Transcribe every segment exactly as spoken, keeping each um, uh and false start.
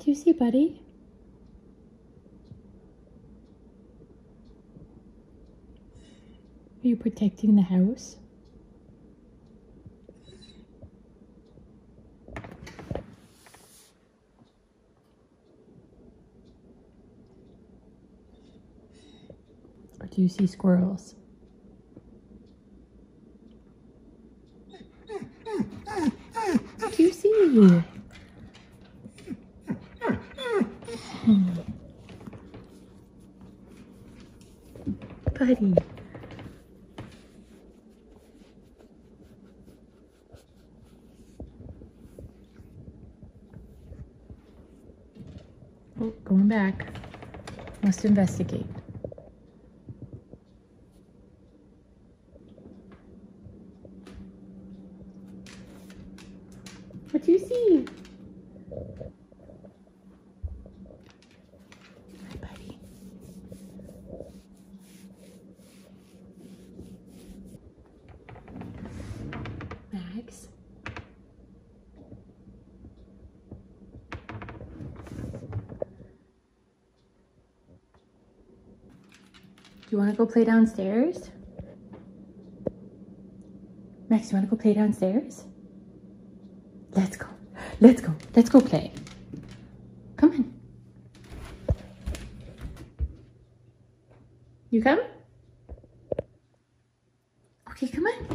do you see, buddy? Are you protecting the house? Or do you see squirrels? What do you see? Hmm. Buddy. Oh, going back. Must investigate. What do you see? Hi, buddy. Max. Do you want to go play downstairs? Max, do you want to go play downstairs? Let's go. Let's go. Let's go play. Come on. You come? Okay, come on.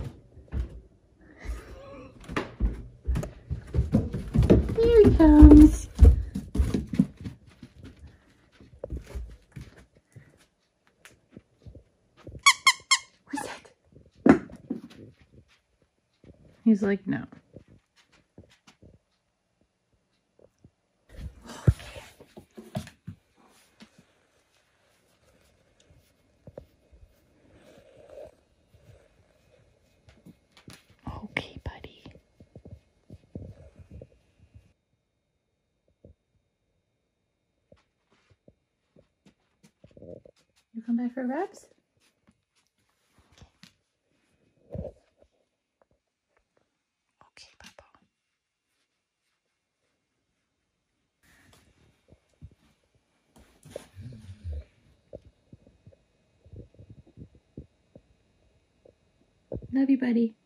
Here he comes. What's that? He's like, no. Okay, buddy. You come back for rubs? Okay, Papa. Love you, buddy.